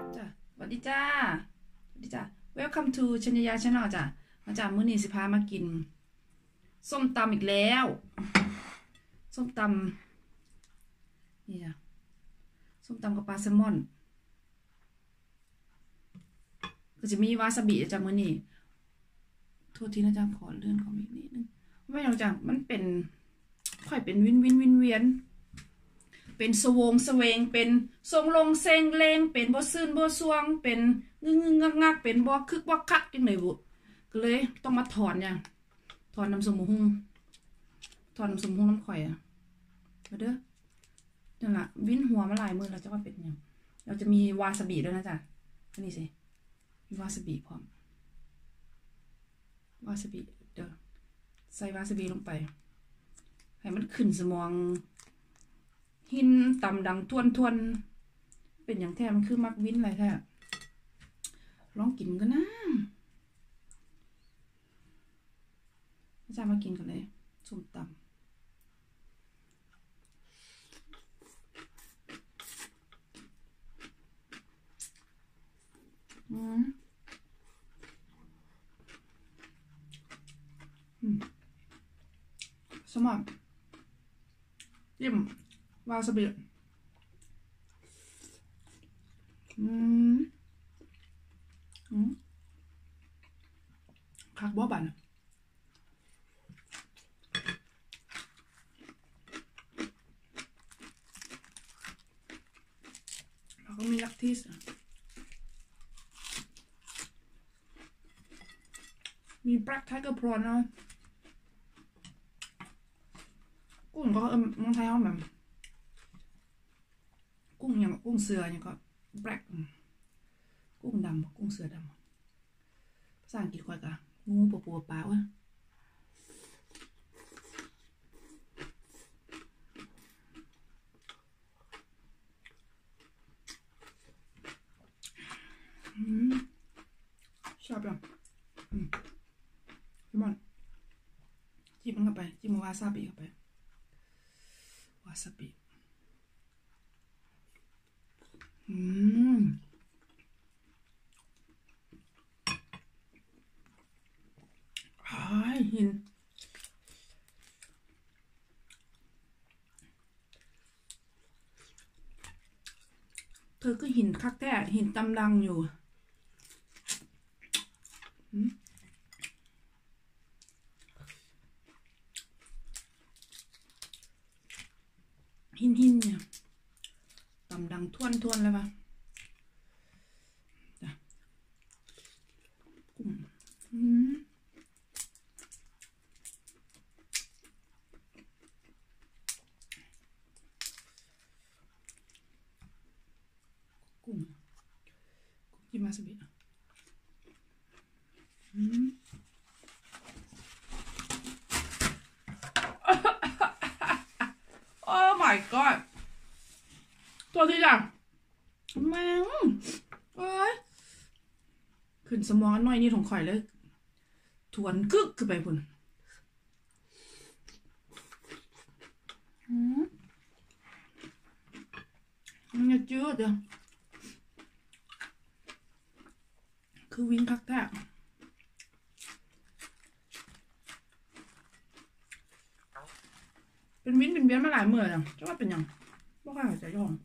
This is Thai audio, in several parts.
จ้ะสวัสดีจ้าสวัสดีจ้า Welcome to ชัญญา Channel จ้ะมาจากมื้อนี้สิพามากินส้มตำอีกแล้วส้มตำนี่จ้ะส้มตำกับปลาแซลมอนก็จะมีวาซาบิจ้ะมื้อนี้โทษทีนะจ๊ะขอเลื่อนของอีกนิดนึงไม่หรอกจ้ะมันเป็นค่อยเป็นวินเวียนเป็นสวงสเวงเป็นทรงลงเซงเลงเป็นบ่ซื่นบ่สวงเป็นงึงงักเป็นบ่คึกบ่คักจังได๋บุก็เลยต้องมาถอนเนี่ยถอนน้ำส้มหุงถอนน้ำส้มหุงน้ำข่อยอ่ะมาเด้อนั่นล่ะวินหัวมาหลายมื้อแล้วจะว่าเป็นหยังเราจะมีวาซาบิด้วยนะจ๊ะอันนี้สิมีวาซาบิพร้อมวาซาบิเด้อใส่วาซาบิลงไปให้มันขึ้นสมองหินต่ำดังทวนเป็นอย่างแท้มันคือมักวินอะไรแท้ลองกินกันนะอาจารย์มากินกันเลยส้มตำสมองจิ้มวาซาบิคักบ่บันแล้วก็มีลักทิสมีแบล็กไทเกอร์พรอนเนาะกุ้งก็เมืองไทยเขาแบบกุ้งอย่างกุ้งเสืออย่างก็แบล็กกุ้งดำกุ้งเสือดำภาษาอังกฤษค่อยกะงูปัวปลาวะชอบยังพี่มอนจิ้มมันเข้าไปจิ้มวาซาบิเข้าไปวาซาบิหินเธอก็หินคักแท้หินตำดังอยู่หินเนี่ยตำดังทวนเลยปะกุ้งกุ้งจิ้มวาซาบิโอ้ my god ตัวที่จังแม่งเอ้ยขึ้นสมองน้อยนี่ของข่อยเลยทวนกึกขึ้นไปพุ่นมันจะจืดเด้อคือวิ่งคักแท้เป็นวินเป็นเบี้ยมาหลายเมื่อแล้วจะว่าเป็นยังบ่ค่อยเข้าใจย่อง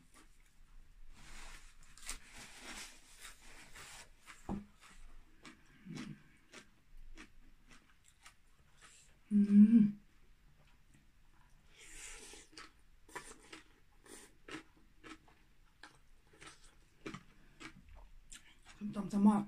ต้มสมอง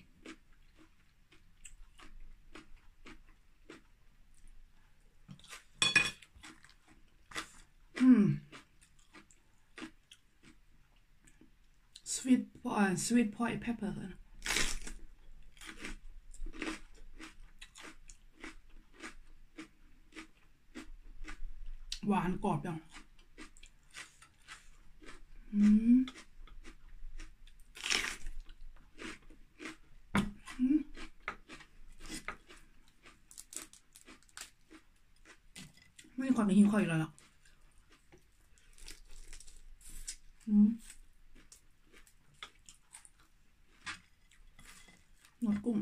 sweet pot pepper หวานกรอบยังไม่มีความในหิ้งคอยเลยหรอกกุ้ง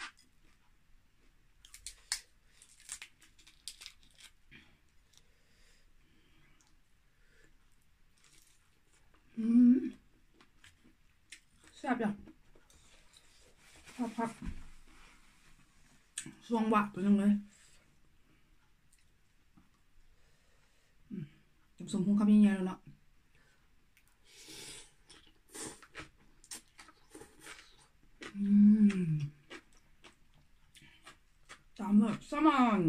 แซ่บจ้ะพับสวงหวะตัวนึงเลยสมพุงคำยังไงแล้วเนาะตามเลยสมาน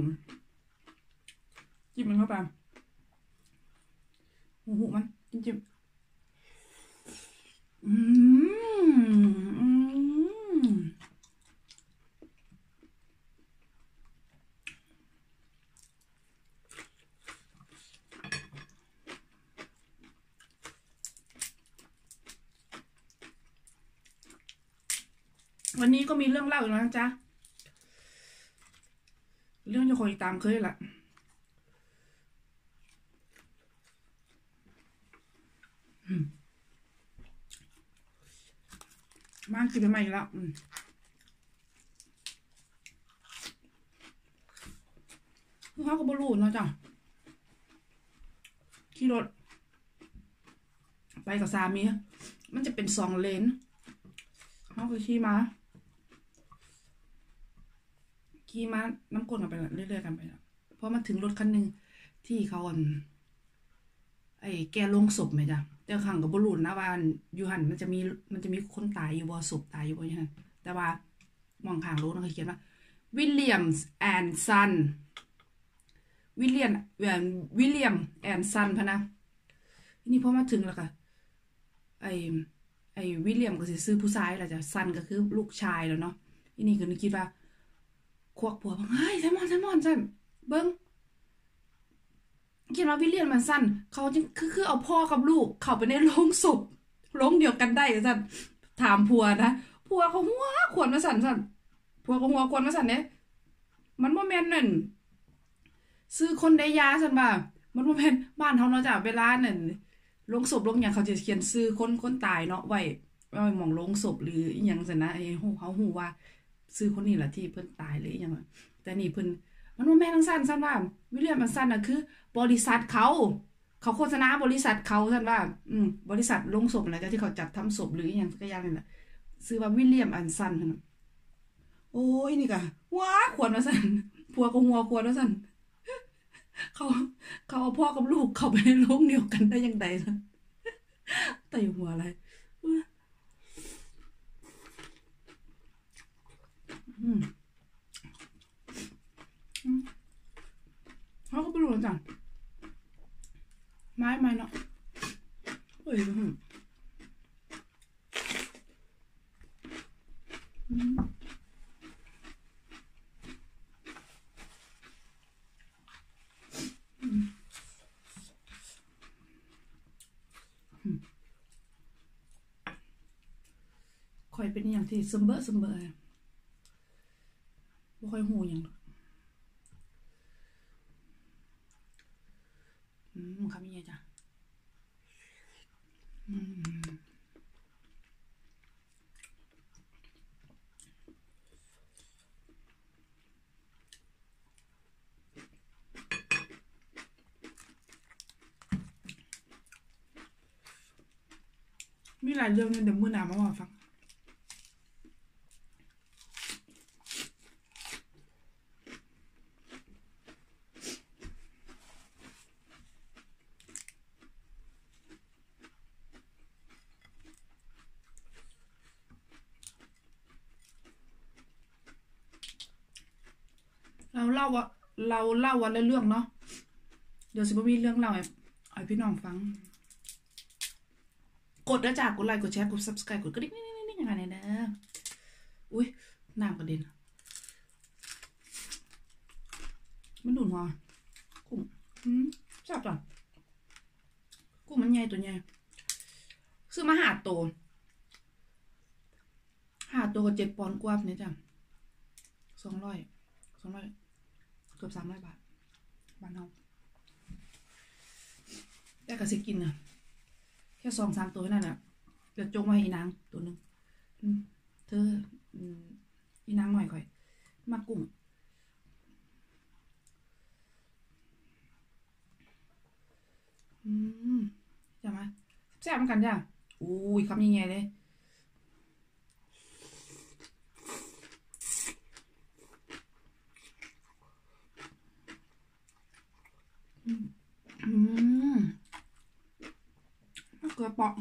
จิ้มมันเข้าไปหูมันจิ้มวันนี้ก็มีเรื่องเล่าอยู่นะจ๊ะเรื่องจะคอยตามเคยแหละมากกินไปใหม่แล้วเขาก็บรูเนาะจ้ะขี่รถไปกับสามีมันจะเป็น2 เลนเขาก็ขี่มาน้ำก้นกันไปเรื่อยๆกันไปเพราะมันถึงรถคันหนึ่งที่เขาแกลงศพไหมจ๊ะเจ้าขังกับบรูนะว่าอยู่หันมันจะมีคนตายอยู่บ่ศพตายอยู่บ่อย่างนั้นแต่ว่ามองข้างรถมันเขียนว่าวิลเลียมแอนซันวิลเลียมแอนซันพะนะนี่พอมาถึงแล้วค่ะวิลเลียมก็สิซื้อผู้ชายแล้วจ้ะซันก็คือลูกชายแล้วเนาะนี่ก็นึกคิดว่าควักผัวบอกเฮ้ยไซมอนซันเบิ้งคิดว่าวิลเลียมมันสั้นเขาจึงคือเอาพ่อกับลูกเข้าไปในโรงศพโรงเดียวกันได้สั่นถามผัวนะผัวเขาหัวขวนมาสั่นผัวเขาหัวขวนมาสั่นเนี่ยมันโมเมนต์นั่นซื้อคนได้ยาสั่นบ่ามันโมเมนต์บ้านเขาเนาะจ้ะเวลานั่นโรงศพโรงอย่างเขาจะเขียนซื้อคนตายเนาะไว้มองโรงศพหรืออย่างสั่นนะเขาหูว่าซื้อคนนี้แหละที่เพิ่นตายหรืออย่างแต่นี่เพิ่นมันว่าแม่ทั้งสั้นว่าวิลเลียมมันสั้นน่ะคือบริษัทเขาโฆษณาบริษัทเขาสั้นว่าบริษัทลงศพอะไรที่เขาจัดทำศพหรืออย่างก็อย่างนั้นแหละซื้อว่าวิลเลียมอันสั้นโอ้ยนี่กะว้าขวดมาสั้นผัวก็หัวขวดมาสั้นเขาเอาพ่อกับลูกเขาไปในโรงเดียวกันได้ยังไงสั้นแต่หัวอะไรเขาก็ไปรู้จักไม้เนาะเฮ้ยคอยเป็นอย่างที่ซึมเบอร์บ่ค่อยหูอย่างคำนี้จ้ะมีหลายเรื่องเนี่ยเดี๋ยวมื้อหน้ามาว่าฟังเราเล่าวันละเรื่องเนาะเดี๋ยวสิบ่มีเรื่องเล่าให้พี่น้องฟังกดแล้วจ้ะกดไลค์กดแชร์กด subscribe กดกระดิ่งนี่อย่างไรนะอุ้ยน้ำกระเด็นมันดูดหัวกุ้งจับจ้ะกุ้งมันใหญ่ตัวใหญ่ซื้อมา5 ตัวก็7 ปอนด์กว่าเนี่ยจ้ะ200เกือบ300 บาทบ้านเราแต่ก็สิกินนะแค่2-3 ตัวนั่นแหละเดี๋ยวจงไว้ให้นางตัวนึงเธออีนางหน่อยค่อยมากุ้งจะมาแซ่บเหมือนกันจ้ะอุ้ยคำยังไงเลยเกลือเปาะ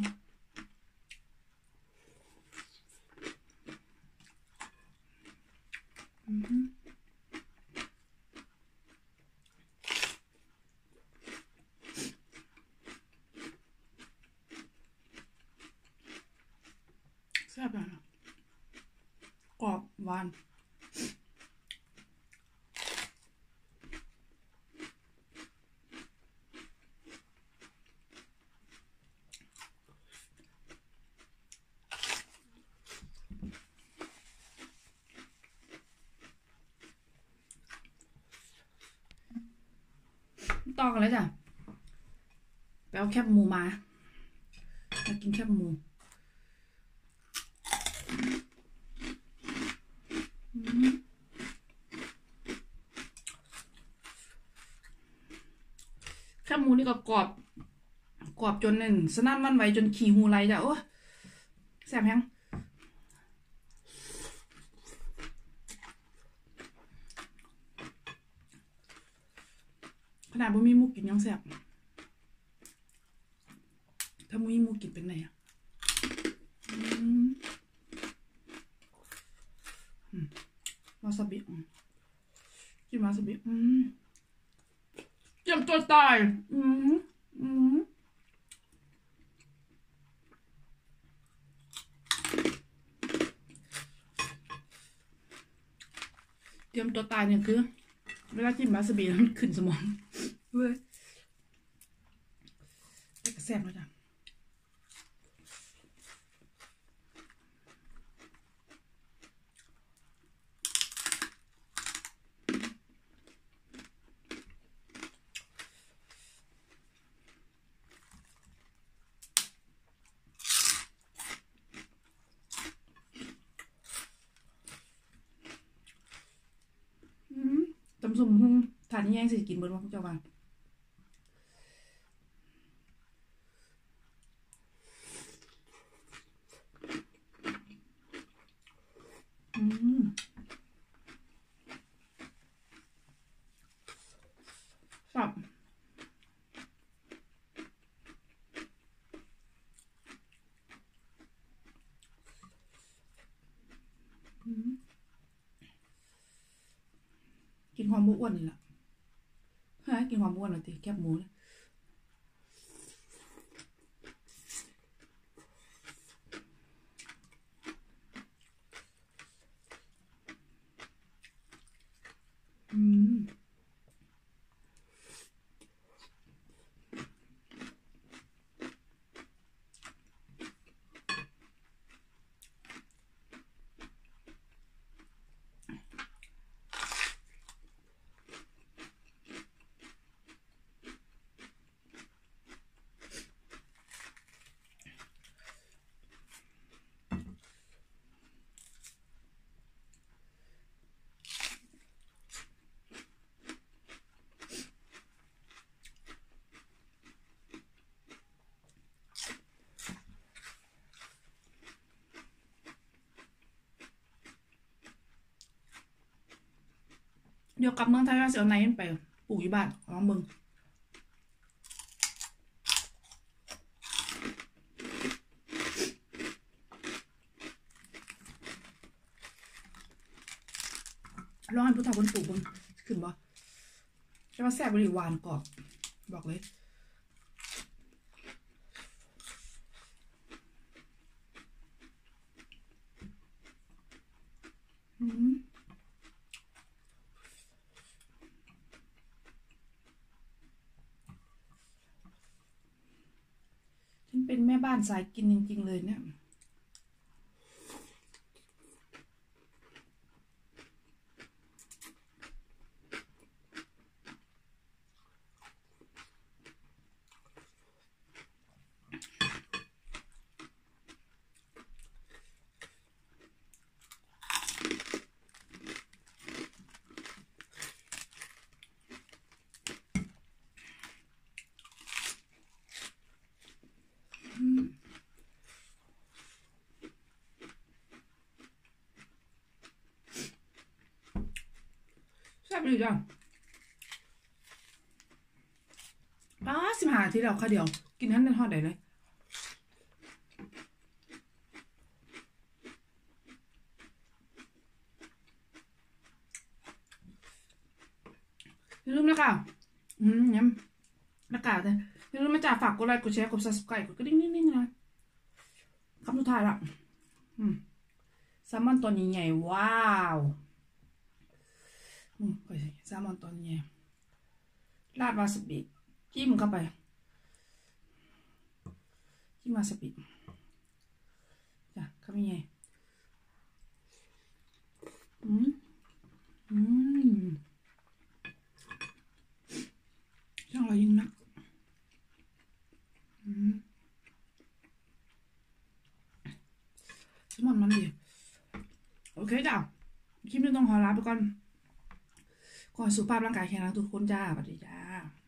แซ่บอ่ะกรอบหวานต่อกันเลยจ้ะไปเอาแคบหมูมากินแคบหมูแคบหมูนี่ก็กรอบจนนั่นสนั่นมันไหวจนขี่หูไหลจ้ะโอ้แซ่บแฮงขนาดบ่มีหมูกินยังแซ่บถ้าบ่มีหมูกินเป็นไงอ่ะวาซาบิจิ้มวาซาบิเจียมตัวตายเตรียมตัวตายเนี่ยคือเวลาจิ้มวาซาบิมันขึ้นสมองเว้ยแต่ก็แซ่บนะจ๊ะตำส้มหุ่งทานนี่ยังสิกินเบิร์ดว่าพวกเจ้าบ้านสับกินความอ้วนนี่แหละฮะกินความอ้วนหน่อยติแคบหมูเลยเดี๋ยวกลับเมืองไทยว่าจะเอาไหนไปปลูกอยู่บ้านลองเบิ่งลองให้ผู้เฒ่าคนปลูกเบิ่งขึ้นบ่ใช่ว่าแซ่บบริหวานกรอบบอกเลยฉันเป็นแม่บ้านสายกินจริงๆเลยเนี่ยดีจ้ะ15 นาทีแล้วค่ะเดี๋ยวกินท่านในทอดได้เลยอย่าลืมนะคะย้ำประกาศเลยอย่าลืมมาจ่าฝากกดไลค์กดแชร์กด subscribe กดกระดิ่งนิ่งๆนะคำสุดท้ายละแซลมอนตัวนี้ใหญ่ว้าวแซลมอนตัวนี้ใหญ่ราดวาซาบิจิ้มเข้าไปจิ้มวาซาบิจ้ะคำใหญ่ช่างอร่อยยิ่งนักแซลมอนมันดีโอเคจ้ะคลิปนี้ต้องขอลาไปก่อนขอสุขภาพร่างกายแข็งแรงทุกคนจ้าสวัสดีจ้า